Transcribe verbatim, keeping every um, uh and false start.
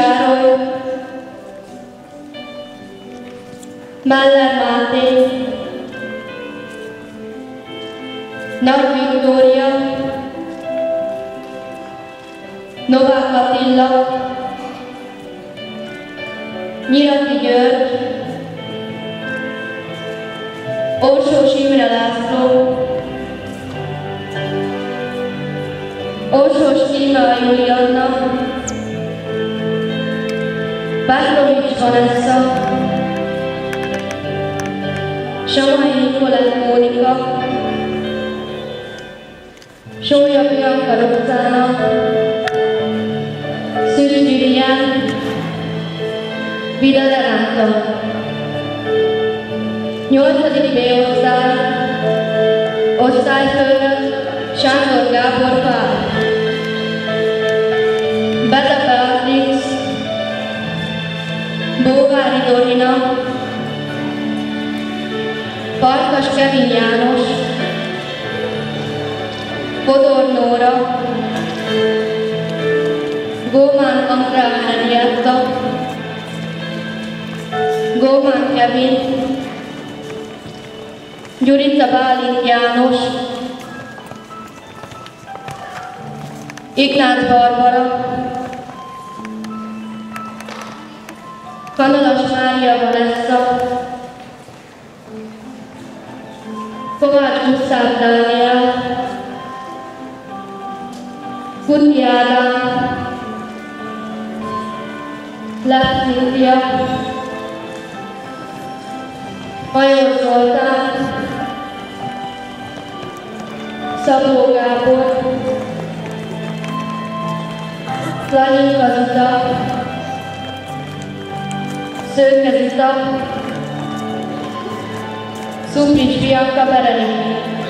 Károly, Meller Máté, Nagy Viktória, Novák Attila, Nyiraki György, Orsós Imre László, Orsós Tímea Julianna, Pátrovics Vanessa, Samai Nikolett Mónika, Sólya Bianca Roxana, Szűcs Gyurián, Vida Renata. Nyolcadik B-osztály, osztályfőnök Sándor Gábor Pál, Beta Beatrix, Bóvári Dorina, Farkas Kevin János, Fodor Nóra, Gómán Andrea Henrietta, Gómán Kevin, Gyurica Bálint János, Ignác Barbara, Kanalas Mária Vanessa, Kovács Gusztáv Dániel, Kuti Ádám, Lep Cynthia, Major Zoltán, Szabó Gábor, Lanyinka Zita, Szőke Zita, Szuprics Bianca Berenik.